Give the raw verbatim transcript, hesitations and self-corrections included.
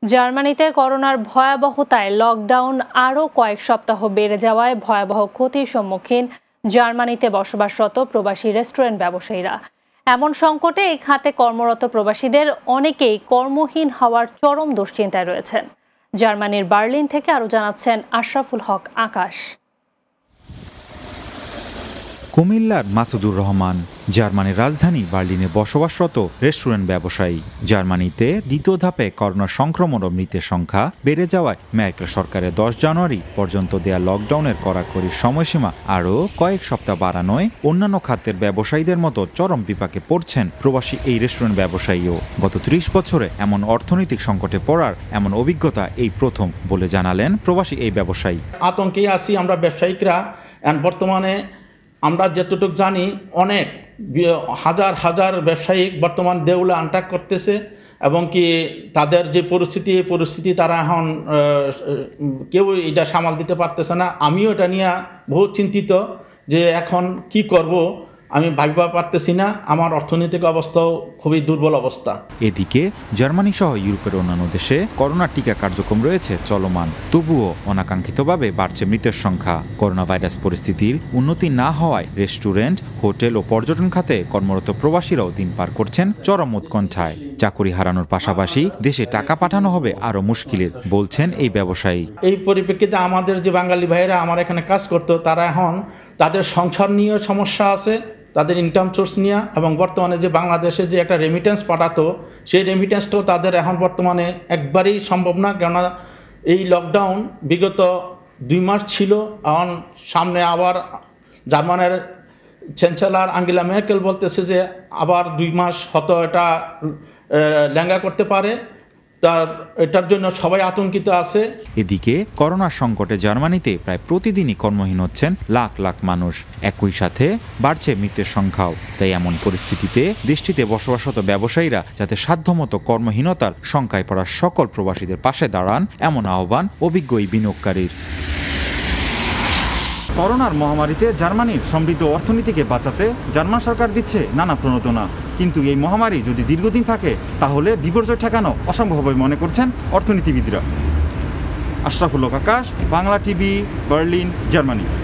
জার্মানিতে করোনার ভয়াবহতায় লকডাউন আরও কয়েক সপ্তাহ বেড়ে যাওয়ায় ভয়াবহ ক্ষতির সম্মুখীন জার্মানিতে বসবাসরত প্রবাসী রেস্টুরেন্ট ব্যবসায়ীরা। এমন সংকটে এই খাতে কর্মরত প্রবাসীদের অনেকেই কর্মহীন হওয়ার চরম দুশ্চিন্তায় রয়েছেন। জার্মানির বার্লিন থেকে আরও জানাচ্ছেন আশরাফুল হক আকাশ। কুমিল্লার মাসুদুর রহমান জার্মানির রাজধানী বার্লিনে বসবাসরত রেস্টুরেন্ট ব্যবসায়ী। জার্মানিতে দ্বিতীয় ধাপে করোনা সংক্রমণ ও মৃতের সংখ্যা বেড়ে যাওয়ায় মেরকেল সরকারের দশ জানুয়ারি পর্যন্ত দেয়া লকডাউনের কড়াকড়ির সময়সীমা আরও কয়েক সপ্তাহ বাড়ানোয় অন্যান্য খাতের ব্যবসায়ীদের মতো চরম বিপাকে পড়ছেন প্রবাসী এই রেস্টুরেন্ট ব্যবসায়ীও। গত ত্রিশ বছরে এমন অর্থনৈতিক সংকটে পড়ার এমন অভিজ্ঞতা এই প্রথম বলে জানালেন প্রবাসী এই ব্যবসায়ী। আতঙ্কে আছি আমরা ব্যবসায়িকরা। বর্তমানে আমরা যতটুকু জানি অনেক হাজার হাজার ব্যবসায়িক বর্তমান দেউলে আনটাক করতেছে এবং কি তাদের যে পরিস্থিতি এই পরিস্থিতি তারা এখন কেউ এটা সামাল দিতে পারতেছে না। আমিও এটা নিয়ে বহু চিন্তিত যে এখন কি করব আমি ভাবতে পারতেছি না। আমার অর্থনৈতিক অবস্থাও খুবই দুর্বল অবস্থা। এদিকে জার্মানি সহ ইউরোপের অন্যান্য দেশে করোনা টিকা কার্যক্রম রয়েছে চলমান, তবুও অনাকাঙ্ক্ষিতভাবে বাড়ছে মৃতের সংখ্যা। করোনা ভাইরাস পরিস্থিতির উন্নতি না হওয়ায় রেস্টুরেন্ট, হোটেল ও পর্যটন খাতে কর্মরত প্রবাসীরাও দিন পার করছেন চরম উৎকণ্ঠায়। চাকরি হারানোর পাশাপাশি দেশে টাকা পাঠানো হবে আরও মুশকিলের বলছেন এই ব্যবসায়ী। এই পরিপ্রেক্ষিতে আমাদের যে বাঙালি ভাইয়েরা আমার এখানে কাজ করতো তারা এখন তাদের সংসার নিয়ে সমস্যা আছে, তাদের ইনকাম সোর্স নিয়ে, এবং বর্তমানে যে বাংলাদেশে যে একটা রেমিটেন্স পাঠাতো সেই রেমিটেন্সটাও তাদের এখন বর্তমানে একবারেই সম্ভব না। কেননা এই লকডাউন বিগত দুই মাস ছিল, এখন সামনে আবার জার্মানের চ্যান্সেলর আঙ্গেলা মেরকেল বলতেছে যে আবার দুই মাস হয়তো এটা লেঙ্গা করতে পারে। তার এটার জন্য সবাই আতঙ্কিত আছে। এদিকে করোনার সংকটে জার্মানিতে প্রায় প্রতিদিনই কর্মহীন হচ্ছেন লাখ লাখ মানুষ। একই সাথে বাড়ছে মৃতের সংখ্যাও। তাই এমন পরিস্থিতিতে দেশটিতে বসবাসরত ব্যবসায়ীরা যাতে সাধ্যমতো কর্মহীনতার শঙ্কায় পড়া সকল প্রবাসীদের পাশে দাঁড়ান, এমন আহ্বান অভিজ্ঞ এই বিনিয়োগকারীর। করোনার মহামারীতে জার্মানির সমৃদ্ধ অর্থনীতিকে বাঁচাতে জার্মান সরকার দিচ্ছে নানা প্রণোদনা, কিন্তু এই মহামারী যদি দীর্ঘদিন থাকে তাহলে বিপর্যয় ঠেকানো অসম্ভব বলে মনে করছেন অর্থনীতিবিদরা। Ashraful Haque Akash, Bangla TV, Berlin, Germany.